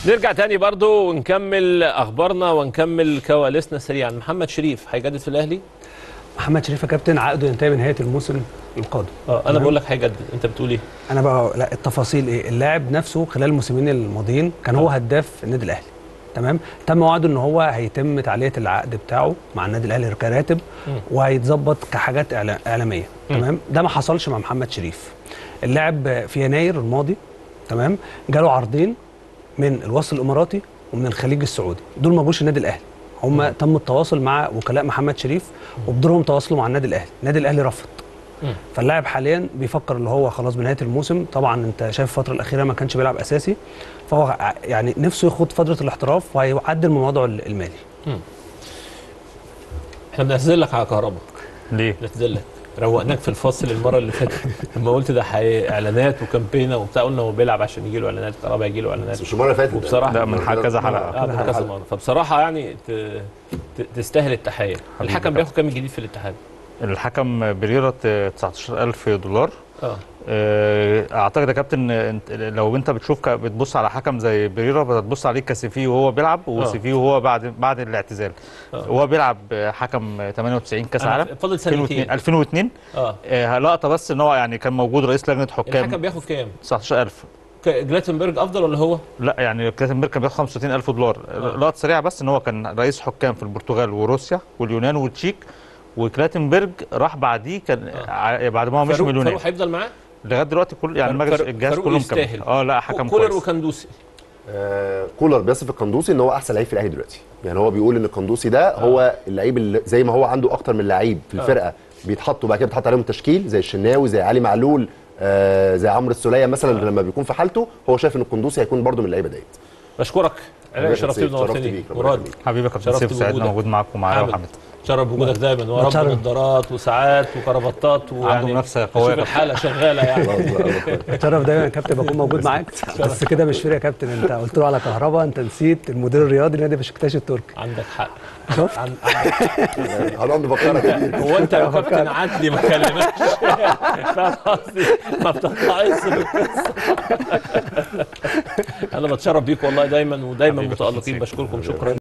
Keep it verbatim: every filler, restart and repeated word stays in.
نرجع تاني برضو ونكمل اخبارنا ونكمل كواليسنا سريعا. محمد شريف هيجدد في الاهلي؟ محمد شريف يا كابتن عقده ينتهي بنهايه الموسم القادم. اه انا بقول لك هيجدد، انت بتقول ايه؟ انا بقى لا، التفاصيل ايه؟ اللاعب نفسه خلال الموسمين الماضيين كان هو هداف النادي الاهلي، تمام؟ تم وعده ان هو هيتم تعليه العقد بتاعه مع النادي الاهلي كراتب وهيتظبط كحاجات اعلاميه، تمام؟ ده ما حصلش مع محمد شريف. اللاعب في يناير الماضي، تمام، جاله عرضين من الوصل الاماراتي ومن الخليج السعودي، دول ما جوش النادي الاهلي، هم تم التواصل مع وكلاء محمد شريف وبدورهم تواصلوا مع النادي الاهلي، النادي الاهلي رفض. فاللاعب حاليا بيفكر اللي هو خلاص بنهايه الموسم، طبعا انت شايف الفتره الاخيره ما كانش بيلعب اساسي، فهو يعني نفسه ياخد فتره الاحتراف وهيعدل من وضعه المالي. مم. احنا بنعتذر لك على كهربا. ليه؟ بنعتذر لك، روقناك في الفصل المره اللي فاتت لما قلت ده اعلانات وكامبينه وبتاع، قلنا هو بيلعب عشان يجي له اعلانات، كهربا هيجي له اعلانات. مش المره اللي فاتت، وبصراحه ده من كذا حلقه. اه من كذا مره، فبصراحه يعني تستاهل التحيه. الحكم بياخد كام جديد في الاتحاد؟ الحكم بريرة تسعتاشر ألف دولار. اه اعتقد يا كابتن لو انت بتشوف بتبص على حكم زي بريرة بتبص عليه كسيفي وهو بيلعب وسيفي وهو بعد بعد الاعتزال. هو بيلعب حكم تمانية وتسعين كاس عالم، فاضل سنتين ألفين واتنين. اه لقطه بس ان هو يعني كان موجود رئيس لجنه حكام. الحكم بياخد كام؟ تسعتاشر ألف. جلاتنبرج افضل ولا هو؟ لا يعني جلاتنبرج كان بياخد خمسة وستين ألف دولار. آه. لقطه سريعه بس ان هو كان رئيس حكام في البرتغال وروسيا واليونان والتشيك، وكلاتنبرج راح بعديه كان آه. بعد ما هو مشي من اليونان. فاروق هيفضل معاه؟ لغايه دلوقتي كل يعني المجلس الجهاز كلهم كمل. اه لا حكم كولر كويس. وكندوسي. آه كولر بيصف القندوسي ان هو احسن لعيب في الاهلي دلوقتي، يعني هو بيقول ان القندوسي ده آه. هو اللعيب اللي زي ما هو عنده اكتر من لعيب في الفرقه آه. بيتحطوا بعد كده بيتحط عليهم تشكيل زي الشناوي زي علي معلول آه زي عمرو السوليه مثلا آه. لما بيكون في حالته، هو شايف ان القندوسي هيكون برده من اللعيبه ديت. بشكرك علاء، شرفتني ونورتني. مراد حبيبي يا كابتن سيف، سعدنا موجود معاكم ومعايا وحمد. شرف بوجودك دايما، ورب نظارات وساعات وكرافتات وعنده منافسه قويه، الحاله شغاله يعني. شرف دايما يا كابتن بكون موجود معاك، بس كده مش فير يا كابتن، انت قلت له على كهربا، انت نسيت المدير الرياضي لنادي بشكتاش التركي. عندك حق. شفت؟ هنقعد نفكرك. هو انت يا كابتن عدلي ما كلمكش؟ فاهم قصدي؟ ما بتطلعش في القصه. انا بتشرف بيك والله دايما ودايما متالقين، بشكركم شكرا.